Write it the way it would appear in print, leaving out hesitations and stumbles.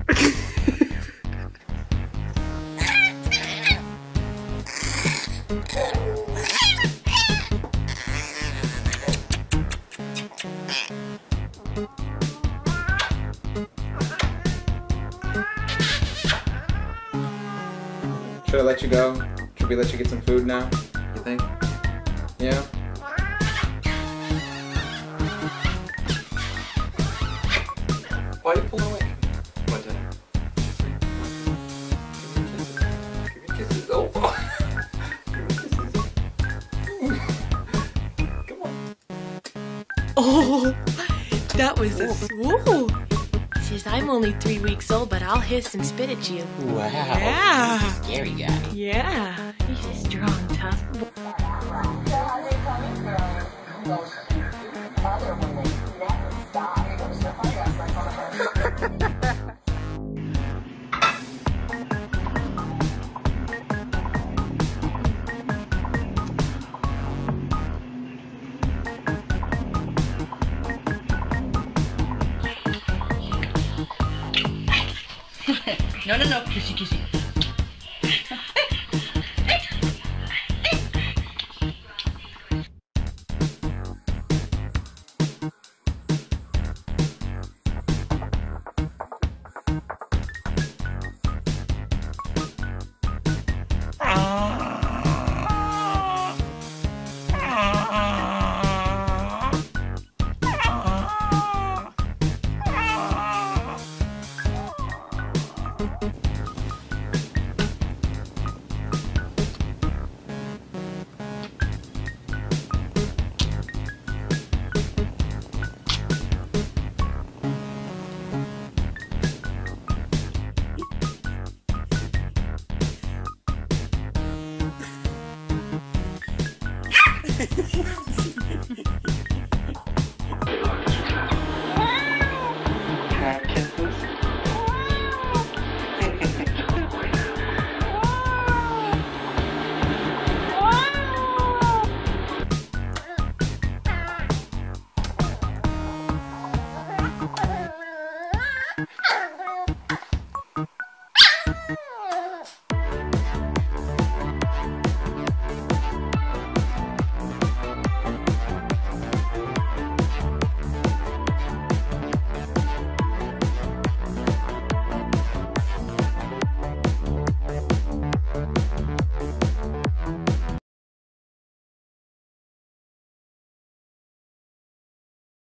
Should I let you go? Should we let you get some food now? You think? Yeah? Why are you pulling away? What did Give me kisses. Oh! Give me kisses. Come on. Oh, that was a swoop. Says I'm only 3 weeks old, but I'll hiss and spit at you. Wow. Yeah. Scary guy. Yeah. He's a strong, tough boy. No, kissy, kissy.